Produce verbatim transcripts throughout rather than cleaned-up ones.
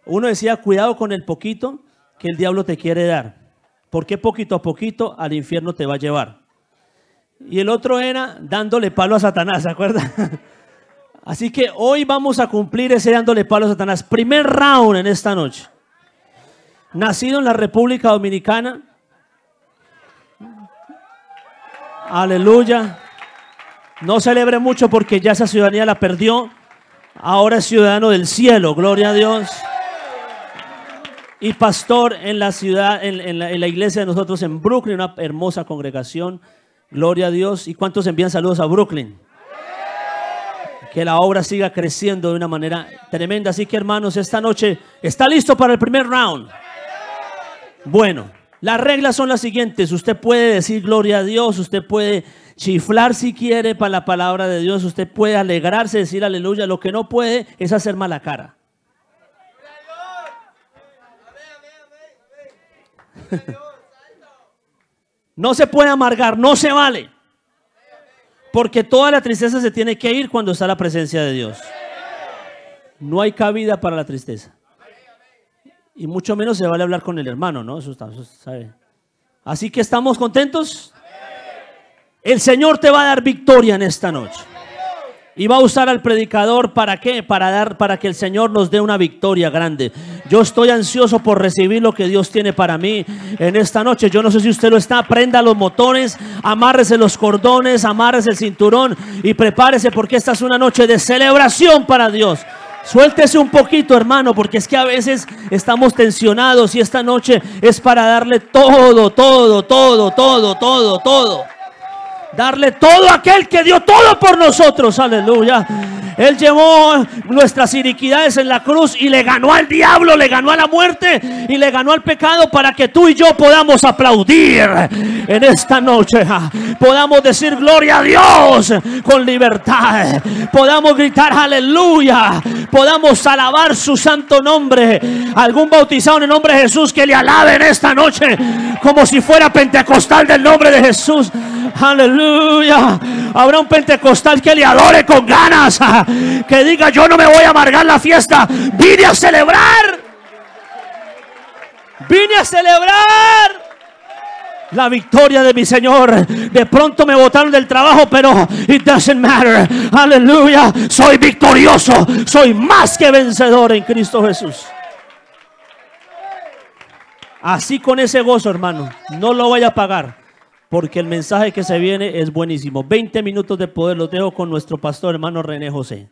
Uno decía, cuidado con el poquito que el diablo te quiere dar, porque poquito a poquito al infierno te va a llevar. Y el otro era dándole palo a Satanás, ¿se acuerdan? Así que hoy vamos a cumplir ese dándole palo a Satanás. Primer round en esta noche. Nacido en la República Dominicana. Aleluya. No celebre mucho porque ya esa ciudadanía la perdió. Ahora es ciudadano del cielo, gloria a Dios. Y pastor en la ciudad, en, en, la, en la iglesia de nosotros en Brooklyn, una hermosa congregación, gloria a Dios. ¿Y cuántos envían saludos a Brooklyn? Que la obra siga creciendo de una manera tremenda. Así que hermanos, esta noche, ¿está listo para el primer round? Bueno, las reglas son las siguientes. Usted puede decir gloria a Dios, usted puede chiflar si quiere para la palabra de Dios, usted puede alegrarse, decir aleluya. Lo que no puede es hacer mala cara. No se puede amargar, no se vale. Porque toda la tristeza se tiene que ir cuando está la presencia de Dios. No hay cabida para la tristeza. Y mucho menos se vale hablar con el hermano, ¿no? Eso, está, eso sabe. Así que estamos contentos. El Señor te va a dar victoria en esta noche. Y va a usar al predicador ¿para qué? Para dar, para que el Señor nos dé una victoria grande. Yo estoy ansioso por recibir lo que Dios tiene para mí en esta noche. Yo no sé si usted lo está. Prenda los motores, amárrese los cordones, amárrese el cinturón y prepárese porque esta es una noche de celebración para Dios. Suéltese un poquito, hermano, porque es que a veces estamos tensionados y esta noche es para darle todo, todo, todo, todo, todo, todo. Darle todo a aquel que dio todo por nosotros, aleluya. Él llevó nuestras iniquidades en la cruz y le ganó al diablo, le ganó a la muerte y le ganó al pecado para que tú y yo podamos aplaudir en esta noche. Podamos decir gloria a Dios con libertad. Podamos gritar aleluya. Podamos alabar su santo nombre. Algún bautizado en el nombre de Jesús que le alabe en esta noche como si fuera pentecostal del nombre de Jesús. Aleluya. Habrá un pentecostal que le adore con ganas, que diga yo no me voy a amargar la fiesta, vine a celebrar, vine a celebrar la victoria de mi Señor. De pronto me botaron del trabajo, pero it doesn't matter. Aleluya, soy victorioso, soy más que vencedor en Cristo Jesús. Así con ese gozo, hermano, no lo vaya a pagar. Porque el mensaje que se viene es buenísimo. veinte minutos de poder los dejo con nuestro pastor hermano René José.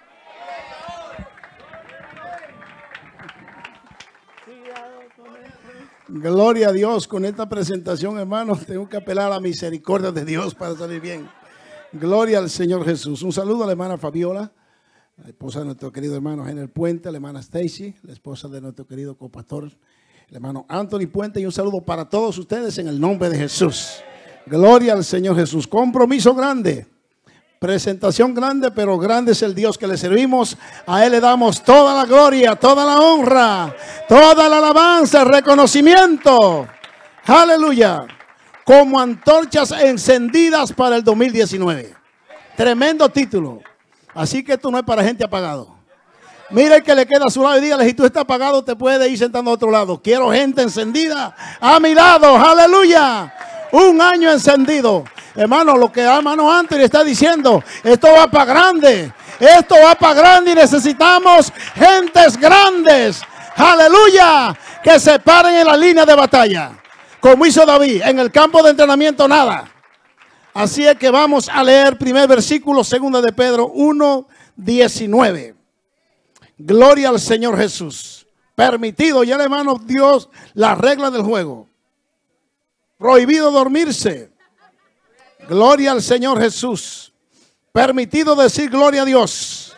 Gloria a Dios. Con esta presentación, hermanos, tengo que apelar a la misericordia de Dios para salir bien. Gloria al Señor Jesús. Un saludo a la hermana Fabiola, la esposa de nuestro querido hermano Jenner Puente, la hermana Stacy, la esposa de nuestro querido copastor el hermano Anthony Puente, y un saludo para todos ustedes en el nombre de Jesús. Gloria al Señor Jesús. Compromiso grande, presentación grande, pero grande es el Dios que le servimos. A Él le damos toda la gloria, toda la honra, toda la alabanza, el reconocimiento. Aleluya. Como antorchas encendidas para el dos mil diecinueve. Tremendo título. Así que esto no es para gente apagado. Mire el que le queda a su lado y dígale, si tú estás apagado te puedes ir sentando a otro lado. Quiero gente encendida a mi lado. Aleluya. Un año encendido. Hermano, lo que hermano Anthony está diciendo, esto va para grande. Esto va para grande y necesitamos gentes grandes. Aleluya. Que se paren en la línea de batalla. Como hizo David. En el campo de entrenamiento nada. Así es que vamos a leer primer versículo, segunda de Pedro uno, diecinueve. Gloria al Señor Jesús. Permitido, ya hermano, Dios, la regla del juego. Prohibido dormirse. Gloria al Señor Jesús. Permitido decir gloria a Dios.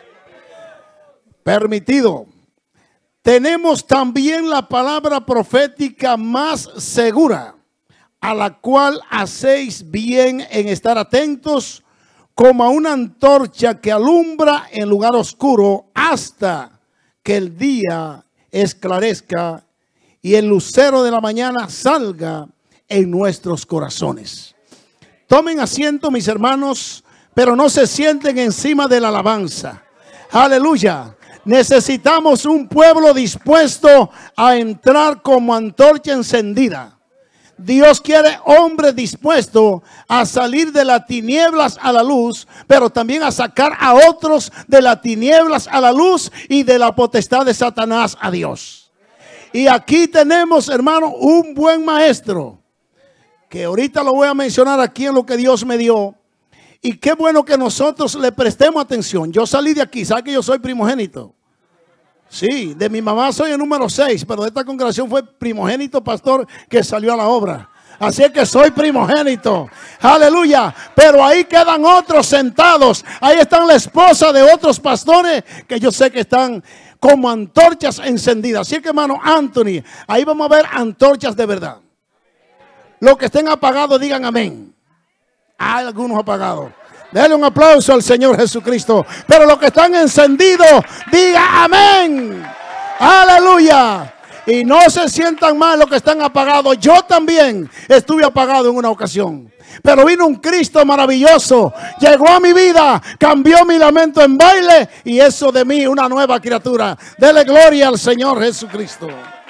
Permitido. Tenemos también la palabra profética más segura, a la cual hacéis bien en estar atentos, como a una antorcha que alumbra en lugar oscuro hasta que el día esclarezca y el lucero de la mañana salga en nuestros corazones. Tomen asiento, mis hermanos, pero no se sienten encima de la alabanza. Aleluya. Necesitamos un pueblo dispuesto a entrar como antorcha encendida. Dios quiere hombres dispuestos a salir de las tinieblas a la luz, pero también a sacar a otros de las tinieblas a la luz y de la potestad de Satanás a Dios. Y aquí tenemos, hermano, un buen maestro, que ahorita lo voy a mencionar aquí en lo que Dios me dio. Y qué bueno que nosotros le prestemos atención. Yo salí de aquí, ¿sabe que yo soy primogénito? Sí, de mi mamá soy el número seis, pero de esta congregación fue primogénito pastor que salió a la obra. Así que soy primogénito. Aleluya. Pero ahí quedan otros sentados. Ahí están la esposa de otros pastores que yo sé que están como antorchas encendidas. Así que, hermano Anthony, ahí vamos a ver antorchas de verdad. Los que estén apagados digan amén. Hay algunos apagados. Denle un aplauso al Señor Jesucristo. Pero los que están encendidos, diga amén. Aleluya. Y no se sientan mal los que están apagados. Yo también estuve apagado en una ocasión. Pero vino un Cristo maravilloso. Llegó a mi vida. Cambió mi lamento en baile. Y eso de mí una nueva criatura. Dele gloria al Señor Jesucristo.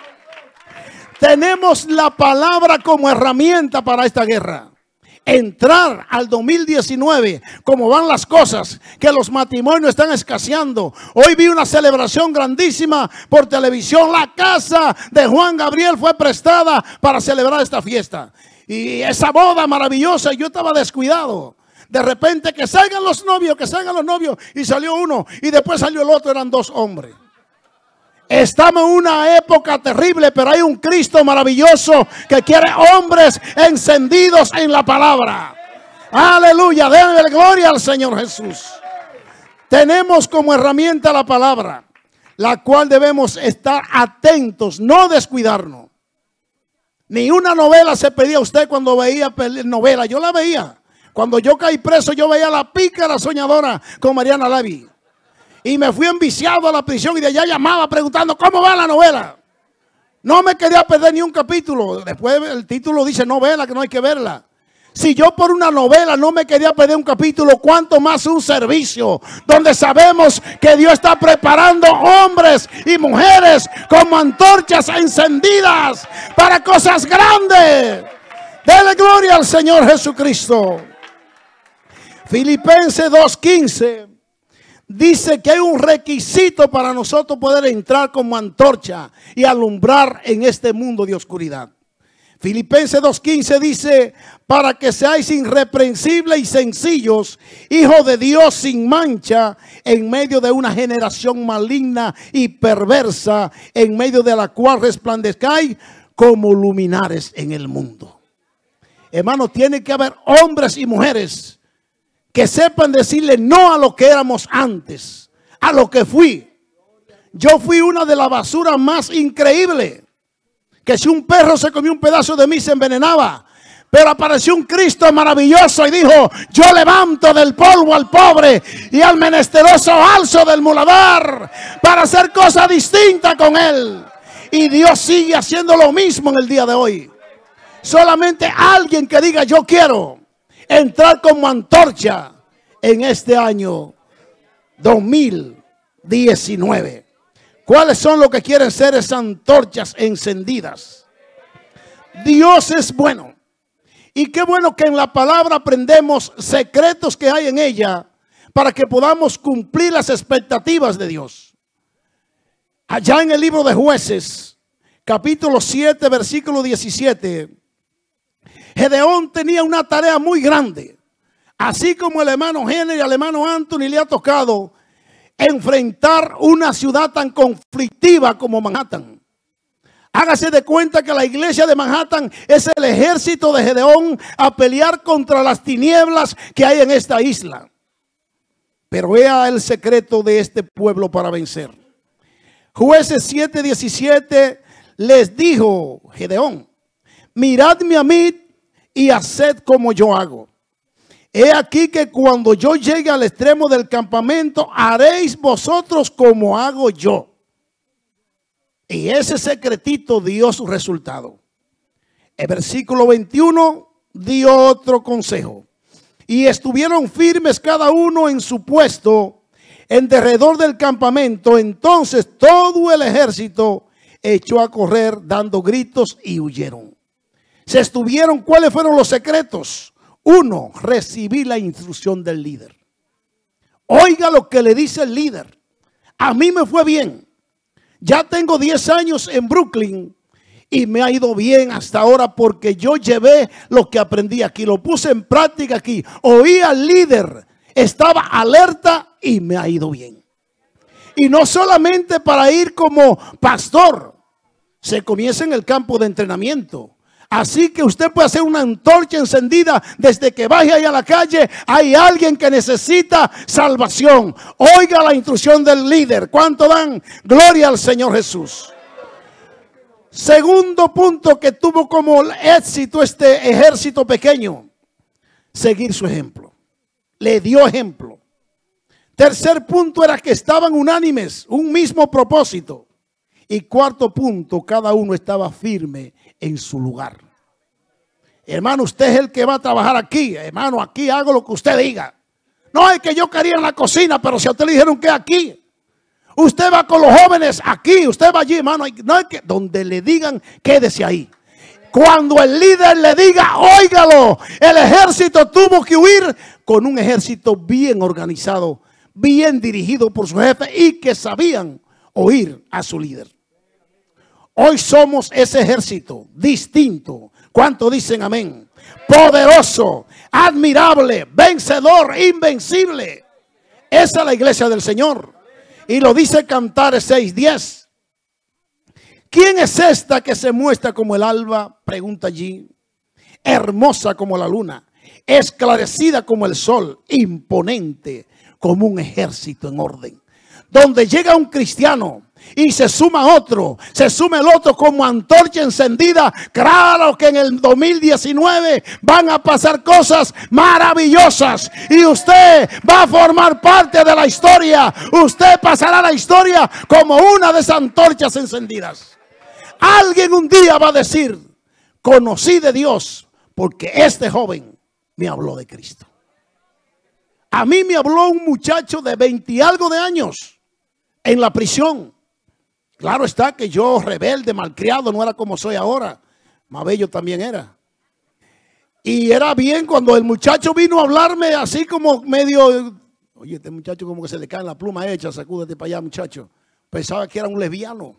Tenemos la palabra como herramienta para esta guerra. Entrar al dos mil diecinueve, como van las cosas, que los matrimonios están escaseando. Hoy vi una celebración grandísima por televisión. La casa de Juan Gabriel fue prestada para celebrar esta fiesta. Y esa boda maravillosa, yo estaba descuidado. De repente que salgan los novios, que salgan los novios. Y salió uno y después salió el otro, eran dos hombres. Estamos en una época terrible, pero hay un Cristo maravilloso que quiere hombres encendidos en la palabra. Aleluya, denle gloria al Señor Jesús. Tenemos como herramienta la palabra, la cual debemos estar atentos, no descuidarnos. Ni una novela se pedía a usted cuando veía novela. Yo la veía. Cuando yo caí preso, yo veía La Pícara Soñadora con Mariana Lavi. Y me fui enviciado a la prisión y de allá llamaba preguntando cómo va la novela. No me quería perder ni un capítulo. Después el título dice novela, que no hay que verla. Si yo por una novela no me quería perder un capítulo, ¿cuánto más un servicio donde sabemos que Dios está preparando hombres y mujeres como antorchas encendidas para cosas grandes? Dele gloria al Señor Jesucristo. Filipenses dos quince. Dice que hay un requisito para nosotros poder entrar como antorcha y alumbrar en este mundo de oscuridad. Filipenses dos quince dice, para que seáis irreprensibles y sencillos, hijos de Dios sin mancha, en medio de una generación maligna y perversa, en medio de la cual resplandezcáis como luminares en el mundo. Hermano, tiene que haber hombres y mujeres que sepan decirle no a lo que éramos antes, a lo que fui. Yo fui una de las basuras más increíbles. Que si un perro se comió un pedazo de mí se envenenaba. Pero apareció un Cristo maravilloso y dijo, yo levanto del polvo al pobre y al menesteroso alzo del muladar para hacer cosas distintas con él. Y Dios sigue haciendo lo mismo en el día de hoy. Solamente alguien que diga yo quiero entrar como antorcha en este año dos mil diecinueve. ¿Cuáles son los que quieren ser esas antorchas encendidas? Dios es bueno. Y qué bueno que en la palabra aprendemos secretos que hay en ella para que podamos cumplir las expectativas de Dios. Allá en el libro de Jueces, capítulo siete, versículo diecisiete, Gedeón tenía una tarea muy grande. Así como el hermano Henry y el hermano Anthony le ha tocado enfrentar una ciudad tan conflictiva como Manhattan. Hágase de cuenta que la iglesia de Manhattan es el ejército de Gedeón a pelear contra las tinieblas que hay en esta isla. Pero vea el secreto de este pueblo para vencer. Jueces siete diecisiete les dijo Gedeón, miradme a mí y haced como yo hago. He aquí que cuando yo llegue al extremo del campamento, haréis vosotros como hago yo. Y ese secretito dio su resultado. El versículo veintiuno dio otro consejo. Y estuvieron firmes cada uno en su puesto, en derredor del campamento. Entonces todo el ejército echó a correr dando gritos y huyeron. Se estuvieron, ¿cuáles fueron los secretos? Uno, recibí la instrucción del líder. Oiga lo que le dice el líder. A mí me fue bien. Ya tengo diez años en Brooklyn y me ha ido bien hasta ahora porque yo llevé lo que aprendí aquí, lo puse en práctica aquí. Oí al líder, estaba alerta y me ha ido bien. Y no solamente para ir como pastor, se comienza en el campo de entrenamiento. Así que usted puede hacer una antorcha encendida desde que vaya ahí a la calle. Hay alguien que necesita salvación. Oiga la instrucción del líder. ¿Cuánto dan? Gloria al Señor Jesús. Segundo punto que tuvo como éxito este ejército pequeño. Seguir su ejemplo. Le dio ejemplo. Tercer punto era que estaban unánimes. Un mismo propósito. Y cuarto punto, cada uno estaba firme en su lugar. Hermano, usted es el que va a trabajar aquí. Hermano, aquí hago lo que usted diga. No es que yo quería en la cocina, pero si a usted le dijeron que aquí. Usted va con los jóvenes aquí, usted va allí, hermano. No es que donde le digan, quédese ahí. Cuando el líder le diga, óigalo. El ejército tuvo que huir con un ejército bien organizado, bien dirigido por su jefe y que sabían oír a su líder. Hoy somos ese ejército distinto. ¿Cuánto dicen amén? Poderoso, admirable, vencedor, invencible. Esa es la iglesia del Señor. Y lo dice Cantares seis diez. ¿Quién es esta que se muestra como el alba? Pregunta allí. Hermosa como la luna, esclarecida como el sol, imponente como un ejército en orden. Donde llega un cristiano y se suma otro, se suma el otro como antorcha encendida. Claro que en el dos mil diecinueve van a pasar cosas maravillosas y usted va a formar parte de la historia. Usted pasará la historia como una de esas antorchas encendidas. Alguien un día va a decir, conocí de Dios porque este joven me habló de Cristo. A mí me habló un muchacho de veinte y algo de años en la prisión. Claro está que yo, rebelde, malcriado, no era como soy ahora. Más bello también era. Y era bien cuando el muchacho vino a hablarme así como medio... Oye, este muchacho como que se le cae la pluma hecha, sacúdete para allá, muchacho. Pensaba que era un lesbiano.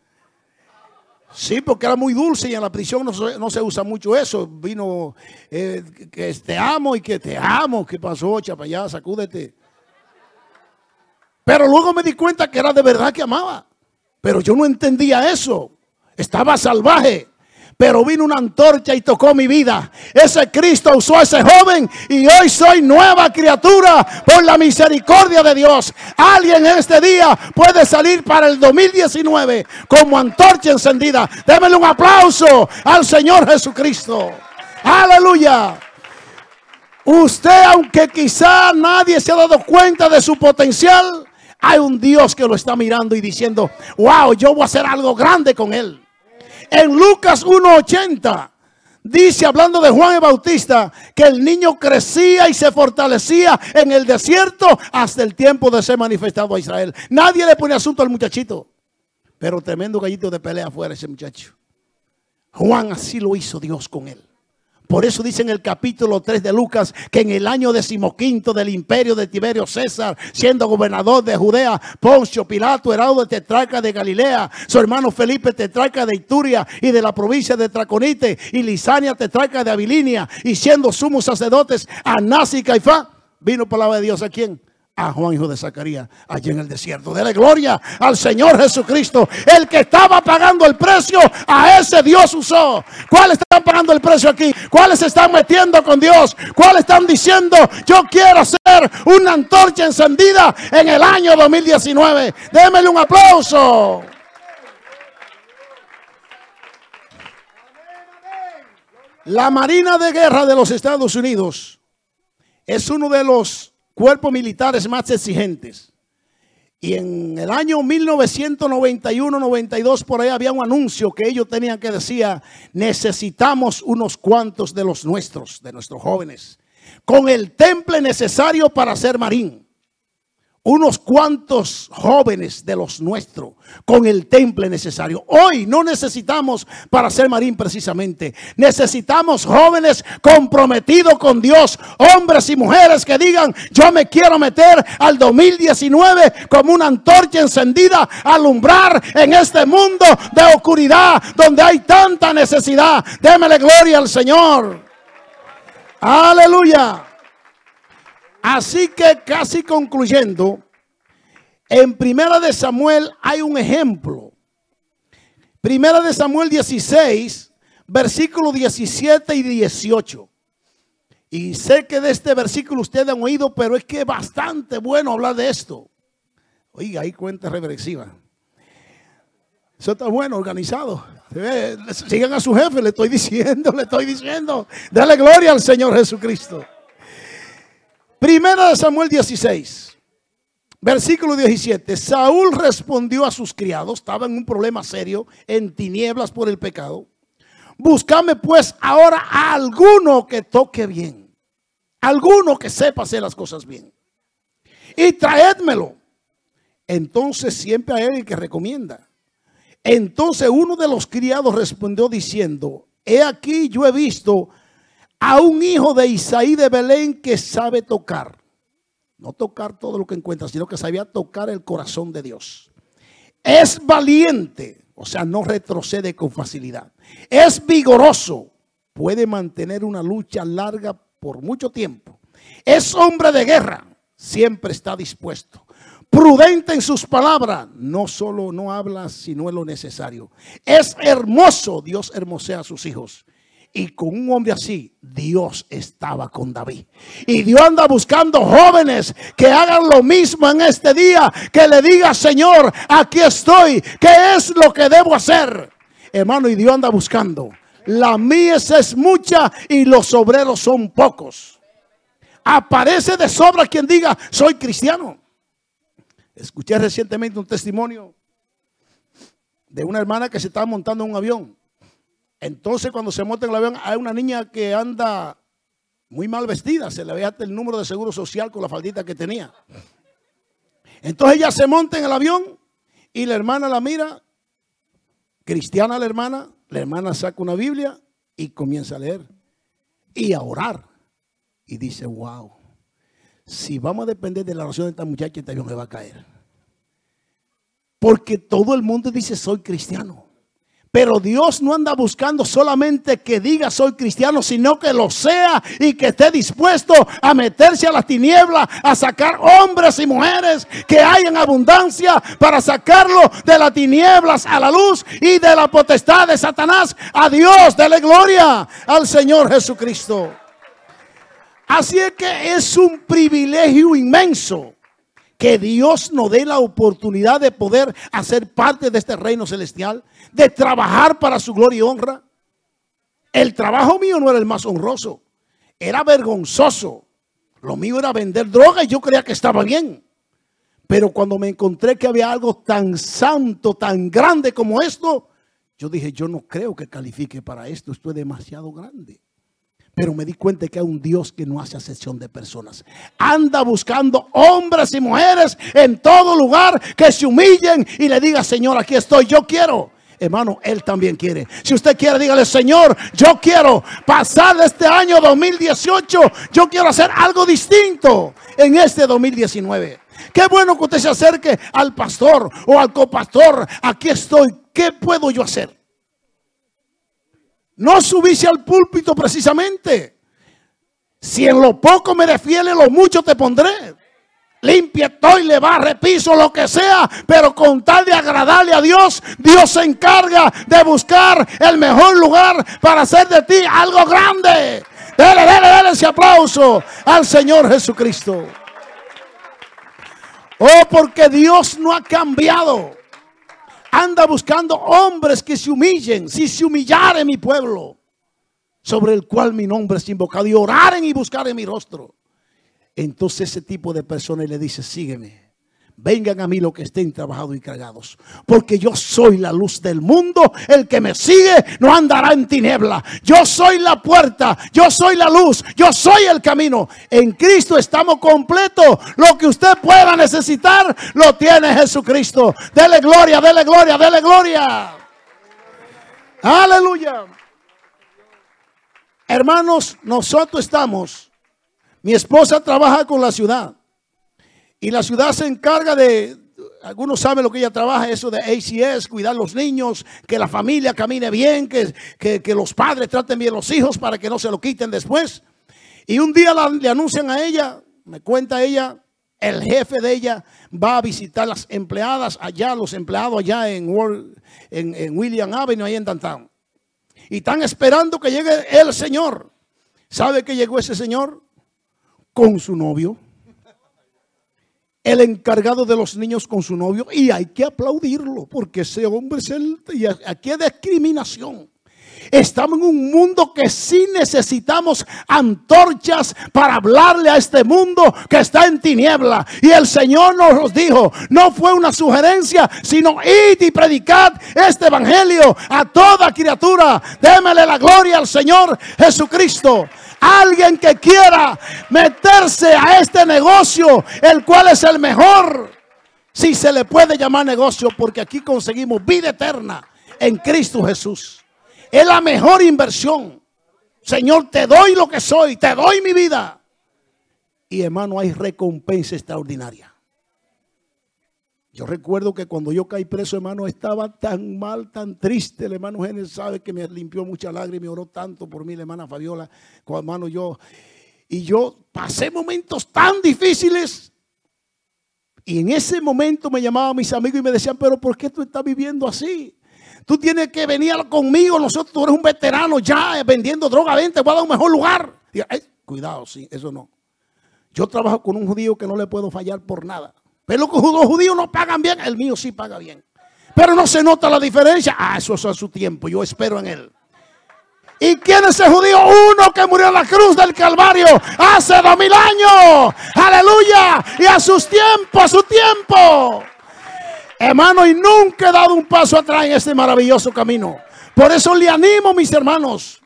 Sí, porque era muy dulce y en la prisión no se, no se usa mucho eso. Vino eh, que te amo y que te amo. ¿Qué pasó? Echa para allá, sacúdete. Pero luego me di cuenta que era de verdad que amaba. Pero yo no entendía eso. Estaba salvaje. Pero vino una antorcha y tocó mi vida. Ese Cristo usó a ese joven y hoy soy nueva criatura por la misericordia de Dios. Alguien en este día puede salir para el dos mil diecinueve como antorcha encendida. Démele un aplauso al Señor Jesucristo. Aleluya. Usted, aunque quizá nadie se ha dado cuenta de su potencial, hay un Dios que lo está mirando y diciendo, wow, yo voy a hacer algo grande con él. En Lucas uno ochenta dice, hablando de Juan el Bautista, que el niño crecía y se fortalecía en el desierto hasta el tiempo de ser manifestado a Israel. Nadie le pone asunto al muchachito, pero tremendo gallito de pelea afuera ese muchacho. Juan así lo hizo Dios con él. Por eso dice en el capítulo tres de Lucas que en el año decimoquinto del imperio de Tiberio César, siendo gobernador de Judea, Poncio Pilato, Herodes tetrarca de Galilea, su hermano Felipe tetrarca de Ituria y de la provincia de Traconite, y Lisania tetrarca de Abilinia, y siendo sumos sacerdotes Anás y Caifás, vino palabra de Dios a quién. A Juan, hijo de Zacarías, allí en el desierto. Dele gloria al Señor Jesucristo. El que estaba pagando el precio, a ese Dios usó. ¿Cuáles están pagando el precio aquí? ¿Cuáles se están metiendo con Dios? ¿Cuáles están diciendo, yo quiero ser una antorcha encendida en el año dos mil diecinueve? Démele un aplauso. La Marina de Guerra de los Estados Unidos es uno de los cuerpos militares más exigentes. Y en el año mil novecientos noventa y uno noventa y dos por ahí había un anuncio que ellos tenían que decía, necesitamos unos cuantos de los nuestros, de nuestros jóvenes, con el temple necesario para ser marín. unos cuantos jóvenes de los nuestros con el temple necesario. Hoy no necesitamos para ser marín precisamente. Necesitamos jóvenes comprometidos con Dios. Hombres y mujeres que digan, yo me quiero meter al dos mil diecinueve como una antorcha encendida a alumbrar en este mundo de oscuridad donde hay tanta necesidad. Démele gloria al Señor. Aleluya. Así que casi concluyendo, en Primera de Samuel hay un ejemplo. Primera de Samuel dieciséis, versículos diecisiete y dieciocho. Y sé que de este versículo ustedes han oído, pero es que es bastante bueno hablar de esto. Oiga, hay cuenta reversiva. Eso está bueno, organizado. Sigan a su jefe, le estoy diciendo, le estoy diciendo. Dale gloria al Señor Jesucristo. Primera de Samuel dieciséis, versículo diecisiete. Saúl respondió a sus criados, estaba en un problema serio, en tinieblas por el pecado. Buscadme pues ahora a alguno que toque bien, alguno que sepa hacer las cosas bien, y traédmelo. Entonces siempre hay alguien que recomienda. Entonces uno de los criados respondió diciendo, he aquí yo he visto a un hijo de Isaí de Belén que sabe tocar. No tocar todo lo que encuentra, sino que sabía tocar el corazón de Dios. Es valiente, o sea, no retrocede con facilidad. Es vigoroso, puede mantener una lucha larga por mucho tiempo. Es hombre de guerra, siempre está dispuesto. Prudente en sus palabras, no solo no habla, sino en lo necesario. Es hermoso, Dios hermosea a sus hijos. Y con un hombre así, Dios estaba con David. Y Dios anda buscando jóvenes que hagan lo mismo en este día. Que le diga, Señor, aquí estoy. ¿Qué es lo que debo hacer? Hermano, y Dios anda buscando. La mies es mucha y los obreros son pocos. Aparece de sobra quien diga, soy cristiano. Escuché recientemente un testimonio de una hermana que se estaba montando en un avión. Entonces cuando se monta en el avión hay una niña que anda muy mal vestida. Se le ve hasta el número de seguro social con la faldita que tenía. Entonces ella se monta en el avión y la hermana la mira. Cristiana la hermana. La hermana saca una Biblia y comienza a leer y a orar. Y dice, wow, si vamos a depender de la oración de esta muchacha, este avión me va a caer. Porque todo el mundo dice, soy cristiano. Pero Dios no anda buscando solamente que diga soy cristiano, sino que lo sea y que esté dispuesto a meterse a las tinieblas, a sacar hombres y mujeres que hay en abundancia para sacarlo de las tinieblas a la luz y de la potestad de Satanás a Dios. Dele gloria al Señor Jesucristo. Así es que es un privilegio inmenso que Dios nos dé la oportunidad de poder hacer parte de este reino celestial, de trabajar para su gloria y honra. El trabajo mío no era el más honroso, era vergonzoso. Lo mío era vender droga y yo creía que estaba bien. Pero cuando me encontré que había algo tan santo, tan grande como esto, yo dije, yo no creo que califique para esto, esto es demasiado grande. Pero me di cuenta de que hay un Dios que no hace acepción de personas. Anda buscando hombres y mujeres en todo lugar que se humillen y le digan, Señor, aquí estoy, yo quiero. Hermano, Él también quiere. Si usted quiere, dígale, Señor, yo quiero pasar de este año dos mil dieciocho. Yo quiero hacer algo distinto en este dos mil diecinueve. Qué bueno que usted se acerque al pastor o al copastor. Aquí estoy, ¿qué puedo yo hacer? No subirse al púlpito precisamente. Si en lo poco me defiende, lo mucho te pondré. Limpia estoy, le barre piso, lo que sea. Pero con tal de agradarle a Dios, Dios se encarga de buscar el mejor lugar para hacer de ti algo grande. Dele, dele, dele ese aplauso al Señor Jesucristo. Oh, porque Dios no ha cambiado. Anda buscando hombres que se humillen. Si se humillare mi pueblo, sobre el cual mi nombre es invocado, y oraren y buscaren mi rostro, entonces ese tipo de personas le dice, sígueme, vengan a mí los que estén trabajados y cargados, porque yo soy la luz del mundo. El que me sigue no andará en tiniebla. Yo soy la puerta, yo soy la luz, yo soy el camino. En Cristo estamos completos. Lo que usted pueda necesitar lo tiene Jesucristo. Dele gloria, dele gloria, dele gloria. Aleluya. Hermanos, nosotros estamos, mi esposa trabaja con la ciudad. Y la ciudad se encarga de, algunos saben lo que ella trabaja, eso de A C S, cuidar a los niños, que la familia camine bien, que, que, que los padres traten bien a los hijos para que no se lo quiten después. Y un día la, le anuncian a ella, me cuenta ella, el jefe de ella va a visitar las empleadas allá, los empleados allá en, World, en, en William Avenue, ahí en Downtown. Y están esperando que llegue el señor. ¿Sabe que llegó ese señor? Con su novio. El encargado de los niños con su novio, y hay que aplaudirlo porque ese hombre es el, y aquí es discriminación. Estamos en un mundo que sí necesitamos antorchas para hablarle a este mundo que está en tiniebla. Y el Señor nos dijo, no fue una sugerencia, sino id y predicad este evangelio a toda criatura. Démele la gloria al Señor Jesucristo. Alguien que quiera meterse a este negocio, el cual es el mejor, si se le puede llamar negocio, porque aquí conseguimos vida eterna en Cristo Jesús. Es la mejor inversión. Señor, te doy lo que soy, te doy mi vida. Y hermano, hay recompensa extraordinaria. Yo recuerdo que cuando yo caí preso, hermano, estaba tan mal, tan triste. El hermano Génesis sabe que me limpió muchas lágrimas y oró tanto por mí, la hermana Fabiola. Con hermano yo, y yo pasé momentos tan difíciles. Y en ese momento me llamaban mis amigos y me decían, pero ¿por qué tú estás viviendo así? Tú tienes que venir conmigo, nosotros, tú eres un veterano ya vendiendo droga, ven, te voy a dar un mejor lugar. Y, ay, cuidado, sí, eso no. Yo trabajo con un judío que no le puedo fallar por nada. Pero los judíos no pagan bien, el mío sí paga bien. Pero no se nota la diferencia. Ah, eso es a su tiempo, yo espero en él. ¿Y quién es ese judío? Uno que murió en la cruz del Calvario hace dos mil años. Aleluya. Y a sus tiempos, a su tiempo. Hermano, y nunca he dado un paso atrás en este maravilloso camino. Por eso le animo, mis hermanos.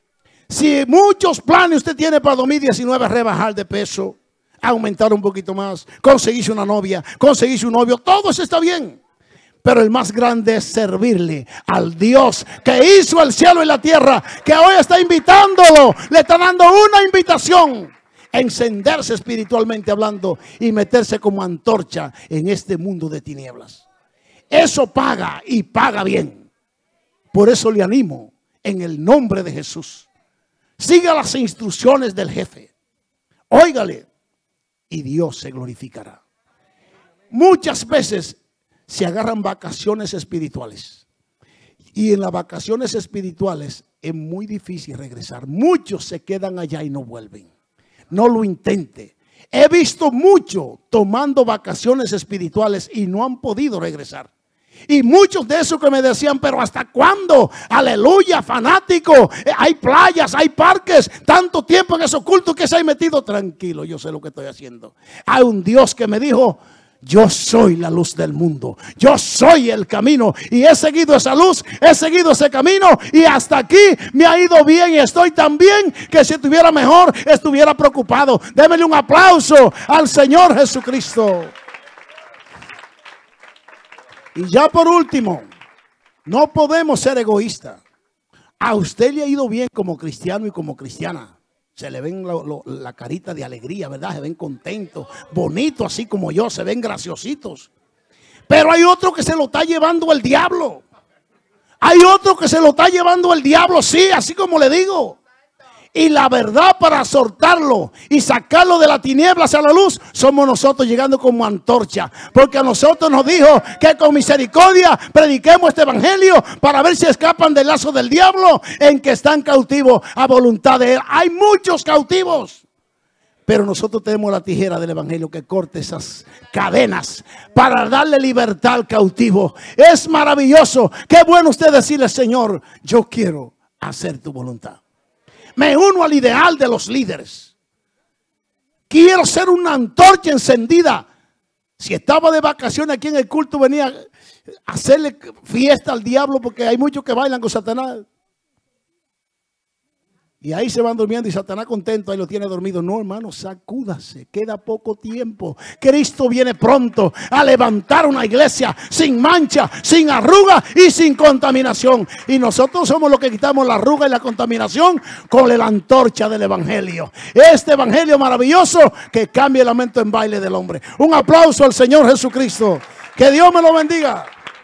Si muchos planes usted tiene para dos mil diecinueve, rebajar de peso, aumentar un poquito más, conseguirse una novia, conseguirse un novio, todo eso está bien. Pero el más grande es servirle al Dios que hizo el cielo y la tierra, que hoy está invitándolo, le está dando una invitación. Encenderse espiritualmente hablando y meterse como antorcha en este mundo de tinieblas. Eso paga y paga bien. Por eso le animo en el nombre de Jesús. Siga las instrucciones del jefe. Óigale y Dios se glorificará. Muchas veces se agarran vacaciones espirituales. Y en las vacaciones espirituales es muy difícil regresar. Muchos se quedan allá y no vuelven. No lo intente. He visto mucho tomando vacaciones espirituales y no han podido regresar. Y muchos de esos que me decían, pero ¿hasta cuándo? Aleluya, fanático. Hay playas, hay parques. Tanto tiempo en esos cultos que se ha metido. Tranquilo, yo sé lo que estoy haciendo. Hay un Dios que me dijo, yo soy la luz del mundo. Yo soy el camino. Y he seguido esa luz, he seguido ese camino. Y hasta aquí me ha ido bien. Y estoy tan bien que si estuviera mejor, estuviera preocupado. Démele un aplauso al Señor Jesucristo. Y ya por último, no podemos ser egoístas. A usted le ha ido bien como cristiano y como cristiana. Se le ven lo, lo, la carita de alegría, ¿verdad? Se ven contentos, bonitos, así como yo, se ven graciositos. Pero hay otro que se lo está llevando el diablo. Hay otro que se lo está llevando el diablo, sí, así como le digo. Y la verdad, para soltarlo y sacarlo de la tiniebla hacia la luz, somos nosotros llegando como antorcha. Porque a nosotros nos dijo que con misericordia prediquemos este evangelio para ver si escapan del lazo del diablo en que están cautivos a voluntad de él. Hay muchos cautivos. Pero nosotros tenemos la tijera del evangelio que corta esas cadenas para darle libertad al cautivo. Es maravilloso. Qué bueno usted decirle, Señor, yo quiero hacer tu voluntad. Me uno al ideal de los líderes. Quiero ser una antorcha encendida. Si estaba de vacaciones aquí en el culto, venía a hacerle fiesta al diablo, porque hay muchos que bailan con Satanás. Y ahí se van durmiendo y Satanás contento, ahí lo tiene dormido. No, hermano, sacúdase, queda poco tiempo. Cristo viene pronto a levantar una iglesia sin mancha, sin arruga y sin contaminación. Y nosotros somos los que quitamos la arruga y la contaminación con la antorcha del evangelio. Este evangelio maravilloso que cambia el lamento en baile del hombre. Un aplauso al Señor Jesucristo. Que Dios me lo bendiga.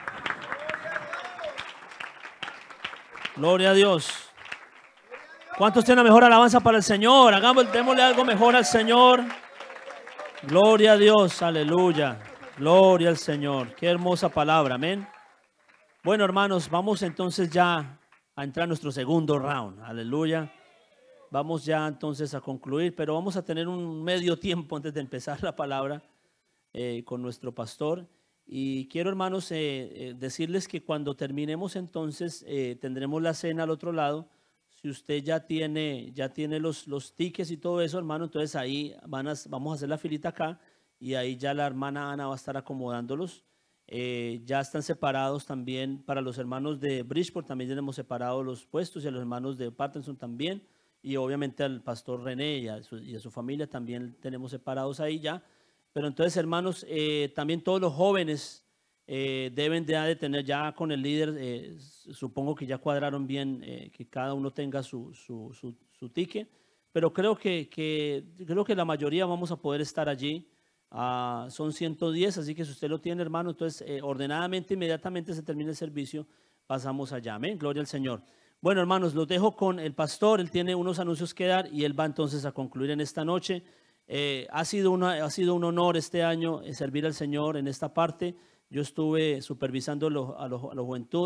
Gloria a Dios. ¿Cuántos tienen la mejor alabanza para el Señor? Hagamos, démosle algo mejor al Señor. Gloria a Dios, aleluya. Gloria al Señor. Qué hermosa palabra, amén. Bueno, hermanos, vamos entonces ya a entrar a nuestro segundo round. Aleluya. Vamos ya entonces a concluir, pero vamos a tener un medio tiempo antes de empezar la palabra eh, con nuestro pastor. Y quiero, hermanos, eh, eh, decirles que cuando terminemos entonces eh, tendremos la cena al otro lado. Si usted ya tiene, ya tiene los, los tickets y todo eso, hermano, entonces ahí van a, vamos a hacer la filita acá y ahí ya la hermana Ana va a estar acomodándolos. Eh, ya están separados también para los hermanos de Bridgeport, también tenemos separados los puestos, y a los hermanos de Patterson también, y obviamente al pastor René y a su, y a su familia también tenemos separados ahí ya. Pero entonces, hermanos, eh, también todos los jóvenes Eh, deben de, de tener ya con el líder, eh, supongo que ya cuadraron bien eh, que cada uno tenga su, su, su, su ticket, pero creo que, que, creo que la mayoría vamos a poder estar allí. Uh, son ciento diez, así que si usted lo tiene, hermano, entonces eh, ordenadamente, inmediatamente se termine el servicio, pasamos allá. Amén, gloria al Señor. Bueno, hermanos, los dejo con el pastor, él tiene unos anuncios que dar y él va entonces a concluir en esta noche. Eh, ha, sido una, ha sido un honor este año eh, servir al Señor en esta parte. Yo estuve supervisando lo, a, lo, a la juventud.